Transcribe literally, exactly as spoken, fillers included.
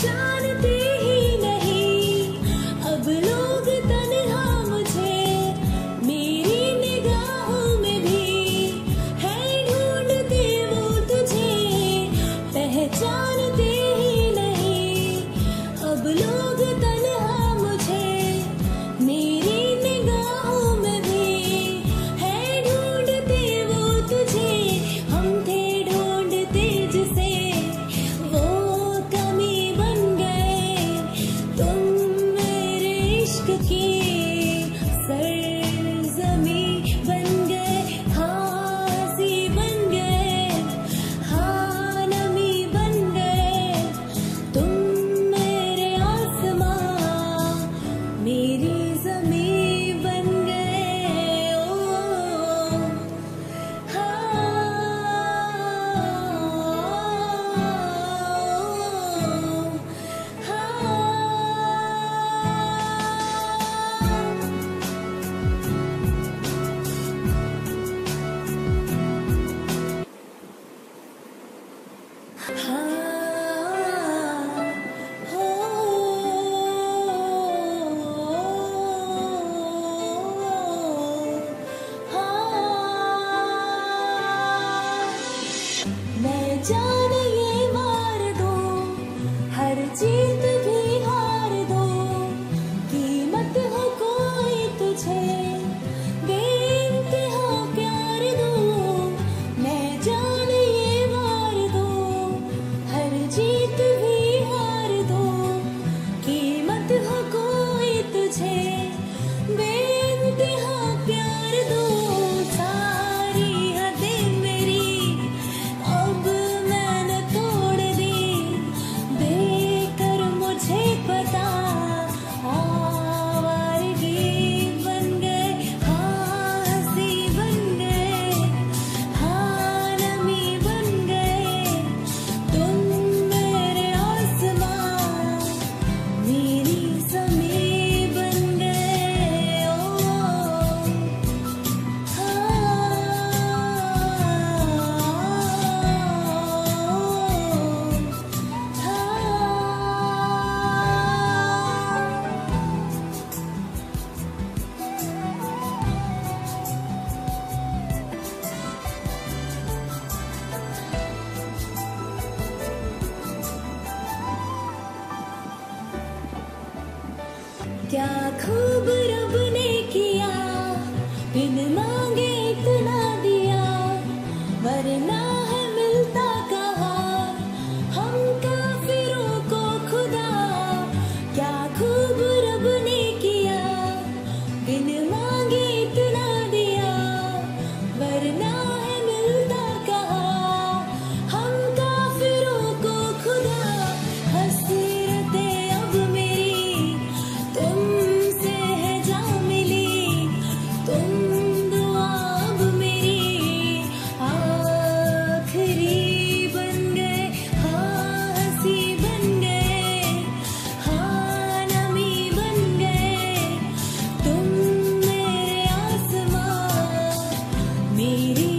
पहचानते ही नहीं अब लोग तन्हा मुझे, मेरी निगाहों में भी है ढूंढते वो तुझे, पहचानते ही नहीं अब लोग तन्हा मुझे, मेरी निगाहों में भी है ढूंढते वो तुझे, हम थे ढूंढते जिसे वो कमी बन गए, तुम मेरे इश्क की सरजमी बन गए, हासी बन गए, हाँ नमी बन गए, तुम मेरे आसमां मेरी ज़मीं बन गए, ओ मैं जान ये मार दूं, हर जीत भी हार दूं, कीमत हो कोई तुझे बेइंतहा प्यार दूं, मैं जान ये मार दूं, हर जीत भी हार दूं, कीमत हो कोई तुझे बेइंतहा प्यार दूं, सारी हदें मेरी अब मैंने तोड़ दी, देकर मुझे पता आवारगी बन गए, हाँ हंसी बन गए, हाँ नमी बन गए, तुम मेरे आसमां मेरी ज़मीं बन गए, ओ क्या खूब रब ने किया, बिन मांगे इतना दिया, वरना है मिलता कहाँ हम काफिरों को खुदा, क्या खूब रब ने किया, बिन मांगे इतना दिया, वरना है मिलता कहाँ हम काफिरों को खुदा, हसरतें अब मेरी तुमसे है जा मिली, तुम दुआ अब मेरी आखिरी बन गए, हाँ हंसी बन गए, हाँ नमी बन गए, तुम मेरे आसमां मेरी